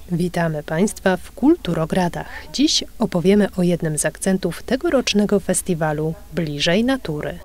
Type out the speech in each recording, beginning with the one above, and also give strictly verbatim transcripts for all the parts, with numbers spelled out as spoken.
Witamy Państwa w Kulturogradach. Dziś opowiemy o jednym z akcentów tegorocznego festiwalu Bliżej Natury.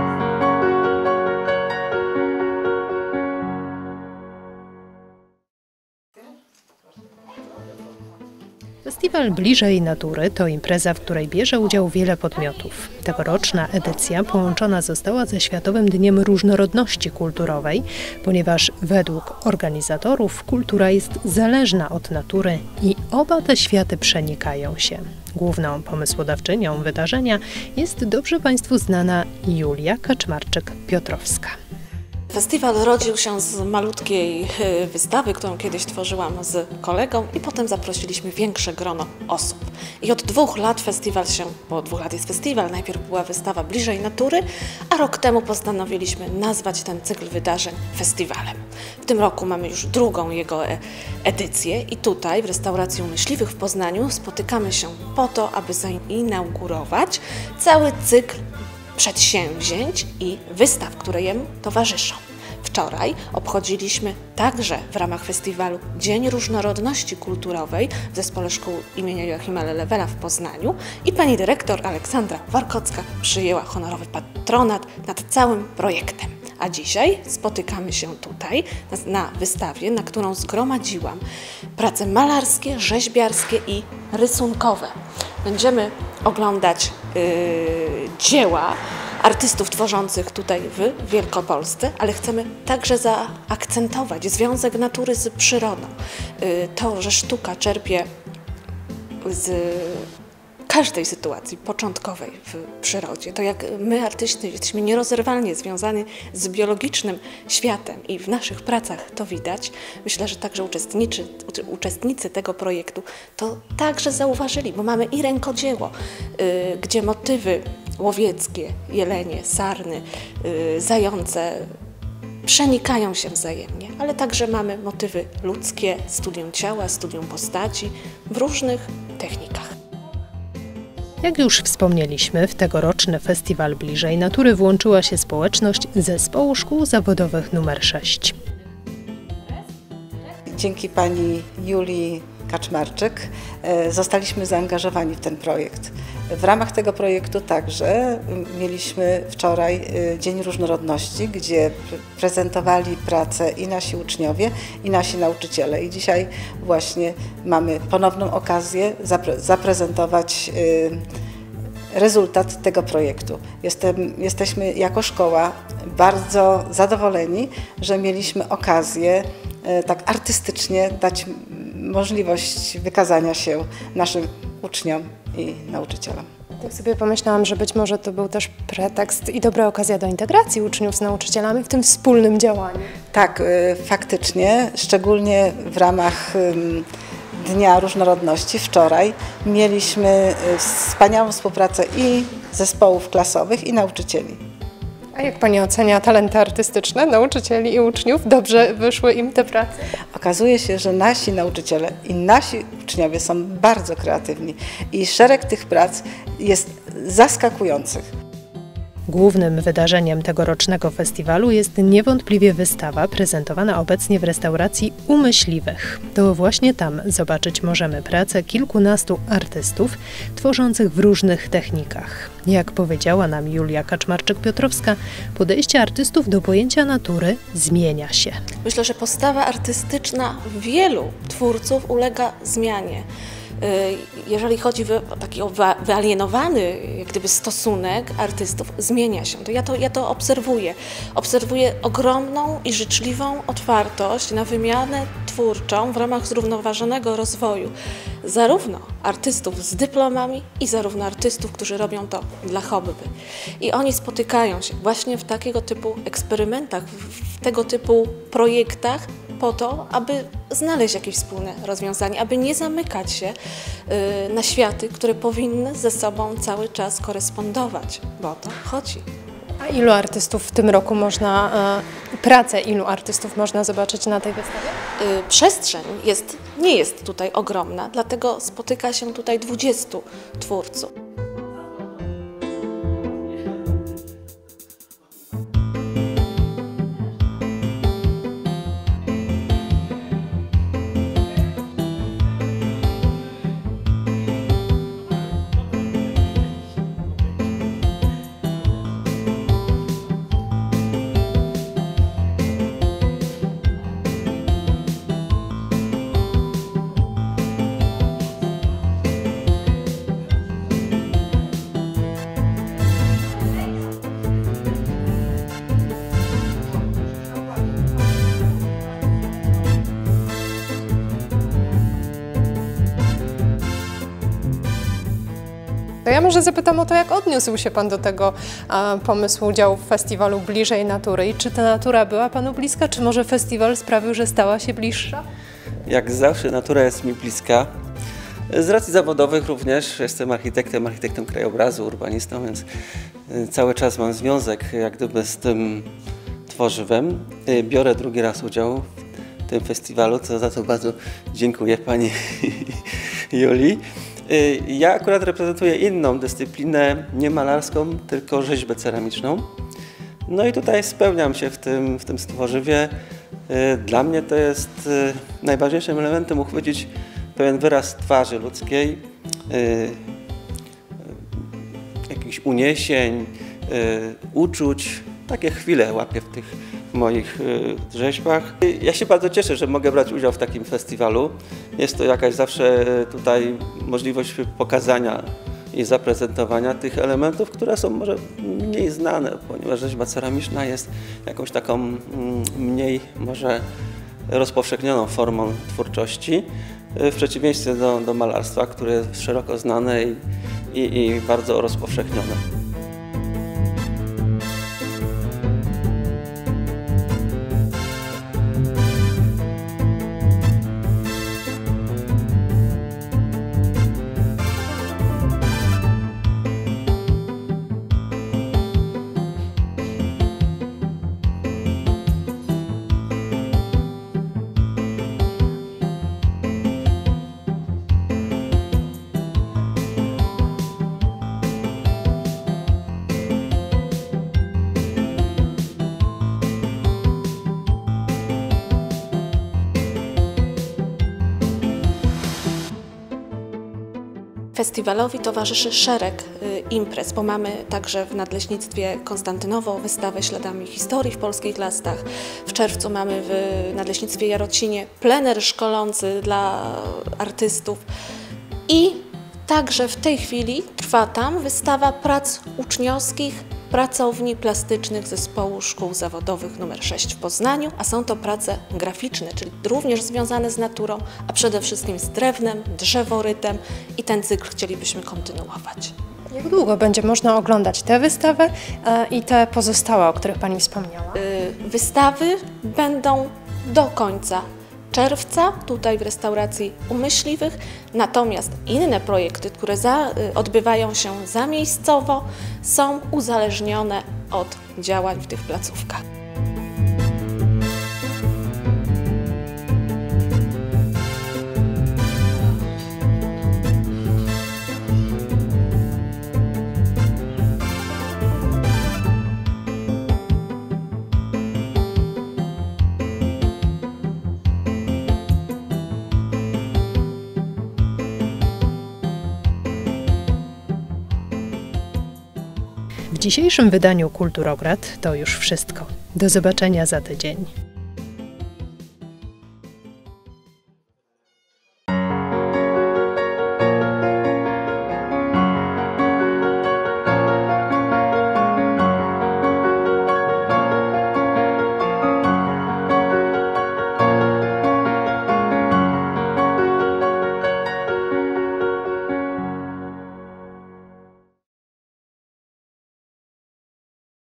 Festiwal Bliżej Natury to impreza, w której bierze udział wiele podmiotów. Tegoroczna edycja połączona została ze Światowym Dniem Różnorodności Kulturowej, ponieważ według organizatorów kultura jest zależna od natury i oba te światy przenikają się. Główną pomysłodawczynią wydarzenia jest dobrze Państwu znana Julia Kaczmarczyk-Piotrowska. Festiwal rodził się z malutkiej wystawy, którą kiedyś tworzyłam z kolegą i potem zaprosiliśmy większe grono osób. I od dwóch lat festiwal się, bo od dwóch lat jest festiwal, najpierw była wystawa Bliżej Natury, a rok temu postanowiliśmy nazwać ten cykl wydarzeń festiwalem. W tym roku mamy już drugą jego edycję i tutaj w restauracji u Myśliwych w Poznaniu spotykamy się po to, aby zainaugurować cały cykl przedsięwzięć i wystaw, które jemu towarzyszą. Wczoraj obchodziliśmy także w ramach festiwalu Dzień Różnorodności Kulturowej w Zespole Szkół imienia Joachima Lelewela w Poznaniu i pani dyrektor Aleksandra Warkocka przyjęła honorowy patronat nad całym projektem. A dzisiaj spotykamy się tutaj na wystawie, na którą zgromadziłam prace malarskie, rzeźbiarskie i rysunkowe. Będziemy oglądać yy, dzieła artystów tworzących tutaj w Wielkopolsce, ale chcemy także zaakcentować związek natury z przyrodą. Yy, to, że sztuka czerpie z każdej sytuacji początkowej w przyrodzie, to jak my, artyści, jesteśmy nierozerwalnie związani z biologicznym światem i w naszych pracach to widać. Myślę, że także uczestniczy, uczestnicy tego projektu to także zauważyli, bo mamy i rękodzieło, yy, gdzie motywy łowieckie, jelenie, sarny, yy, zające przenikają się wzajemnie, ale także mamy motywy ludzkie, studium ciała, studium postaci w różnych technikach. Jak już wspomnieliśmy, w tegoroczny festiwal Bliżej Natury włączyła się społeczność Zespołu Szkół Zawodowych numer sześć. Dzięki pani Julii Kaczmarczyk zostaliśmy zaangażowani w ten projekt. W ramach tego projektu także mieliśmy wczoraj Dzień Różnorodności, gdzie prezentowali pracę i nasi uczniowie, i nasi nauczyciele. I dzisiaj właśnie mamy ponowną okazję zapre zaprezentować rezultat tego projektu. Jestem, jesteśmy jako szkoła bardzo zadowoleni, że mieliśmy okazję tak artystycznie dać możliwość wykazania się naszym uczniom i nauczycielom. Tak sobie pomyślałam, że być może to był też pretekst i dobra okazja do integracji uczniów z nauczycielami w tym wspólnym działaniu. Tak, faktycznie, szczególnie w ramach Dnia Różnorodności wczoraj mieliśmy wspaniałą współpracę i zespołów klasowych, i nauczycieli. A jak Pani ocenia talenty artystyczne nauczycieli i uczniów? Dobrze wyszły im te prace? Okazuje się, że nasi nauczyciele i nasi uczniowie są bardzo kreatywni i szereg tych prac jest zaskakujących. Głównym wydarzeniem tegorocznego festiwalu jest niewątpliwie wystawa prezentowana obecnie w restauracji u Myśliwych. To właśnie tam zobaczyć możemy pracę kilkunastu artystów tworzących w różnych technikach. Jak powiedziała nam Julia Kaczmarczyk-Piotrowska, podejście artystów do pojęcia natury zmienia się. Myślę, że postawa artystyczna wielu twórców ulega zmianie. Jeżeli chodzi o taki wyalienowany jak gdyby stosunek artystów, zmienia się. To ja, to ja to obserwuję. Obserwuję ogromną i życzliwą otwartość na wymianę twórczą w ramach zrównoważonego rozwoju zarówno artystów z dyplomami i zarówno artystów, którzy robią to dla hobby. I oni spotykają się właśnie w takiego typu eksperymentach, w tego typu projektach, po to, aby znaleźć jakieś wspólne rozwiązanie, aby nie zamykać się y, na światy, które powinny ze sobą cały czas korespondować, bo o to chodzi. A ilu artystów w tym roku można, y, pracę ilu artystów można zobaczyć na tej wystawie? Y, przestrzeń jest, nie jest tutaj ogromna, dlatego spotyka się tutaj dwudziestu twórców. może zapytam o to, jak odniósł się Pan do tego a, pomysłu udziału w festiwalu Bliżej Natury i czy ta natura była Panu bliska, czy może festiwal sprawił, że stała się bliższa? Jak zawsze natura jest mi bliska. Z racji zawodowych również jestem architektem, architektem krajobrazu, urbanistą, więc cały czas mam związek jak gdyby z tym tworzywem. Biorę drugi raz udział w tym festiwalu, co za to bardzo dziękuję Pani Julii. Ja akurat reprezentuję inną dyscyplinę, nie malarską, tylko rzeźbę ceramiczną. No i tutaj spełniam się w tym, w tym stworzywie. Dla mnie to jest najważniejszym elementem uchwycić pewien wyraz twarzy ludzkiej, jakichś uniesień, uczuć. Takie chwile łapię w tych moich rzeźbach. Ja się bardzo cieszę, że mogę brać udział w takim festiwalu. Jest to jakaś zawsze tutaj możliwość pokazania i zaprezentowania tych elementów, które są może mniej znane, ponieważ rzeźba ceramiczna jest jakąś taką mniej może rozpowszechnioną formą twórczości, w przeciwieństwie do, do malarstwa, które jest szeroko znane i, i, i bardzo rozpowszechnione. Festiwalowi towarzyszy szereg y, imprez, bo mamy także w Nadleśnictwie Konstantynowo wystawę Śladami historii w polskich lasach. W czerwcu mamy w Nadleśnictwie Jarocinie plener szkolący dla artystów i także w tej chwili trwa tam wystawa prac uczniowskich pracowni plastycznych Zespołu Szkół Zawodowych numer sześć w Poznaniu, a są to prace graficzne, czyli również związane z naturą, a przede wszystkim z drewnem, drzeworytem i ten cykl chcielibyśmy kontynuować. Jak długo będzie można oglądać tę wystawę e, i te pozostałe, o których Pani wspomniała? Yy, wystawy będą do końca czerwca, tutaj w restauracji u Myśliwych, natomiast inne projekty, które za, y, odbywają się zamiejscowo, są uzależnione od działań w tych placówkach. W dzisiejszym wydaniu Kulturograd to już wszystko. Do zobaczenia za tydzień.